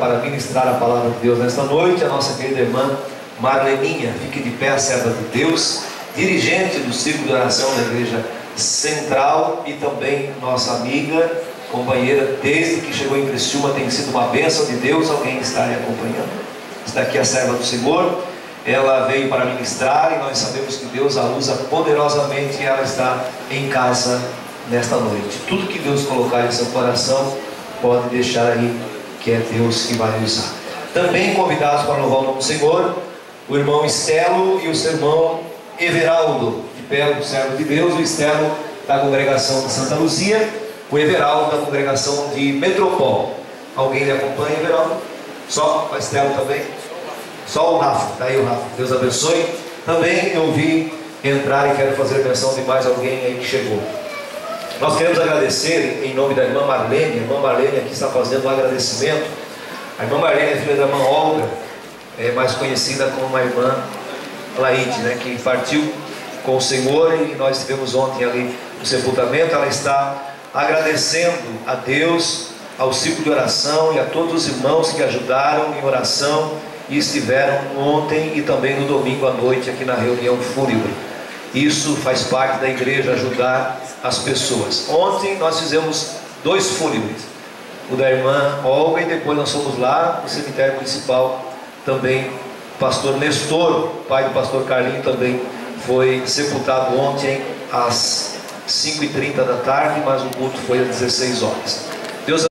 para ministrar a palavra de Deus nesta noite a nossa querida irmã Marleninha. Fique de pé, serva de Deus, dirigente do círculo de oração da Igreja Central e também nossa amiga, companheira, desde que chegou em Criciúma, tem sido uma bênção de Deus. Alguém está aí acompanhando? Está aqui a serva do Senhor. Ela veio para ministrar e nós sabemos que Deus a usa poderosamente, e ela está em casa nesta noite. Tudo que Deus colocar em seu coração, pode deixar aí, que é Deus que vai usar. Também convidados para louvar o nome do Senhor, o irmão Estelo e o seu irmão Everaldo, de pé, o servo de Deus. O Estelo da congregação de Santa Luzia, o Everaldo da congregação de Metropol. Alguém lhe acompanha, Everaldo? Só o Estelo também? Só o Rafa, está aí o Rafa, Deus abençoe. Também eu vi entrar e quero fazer menção de mais alguém aí que chegou. Nós queremos agradecer em nome da irmã Marlene. A irmã Marlene aqui está fazendo um agradecimento. A irmã Marlene é filha da irmã Olga, mais conhecida como a irmã Laide, né, que partiu com o Senhor, e nós tivemos ontem ali o sepultamento. Ela está agradecendo a Deus, ao círculo de oração e a todos os irmãos que ajudaram em oração e estiveram ontem e também no domingo à noite aqui na reunião fúnebre. Isso faz parte da igreja, ajudar as pessoas. Ontem nós fizemos 2 fúnebres, o da irmã Olga, e depois nós fomos lá no cemitério municipal também. O pastor Nestor, pai do pastor Carlinho, também foi sepultado ontem às 5h30 da tarde, mas o culto foi às 16 horas.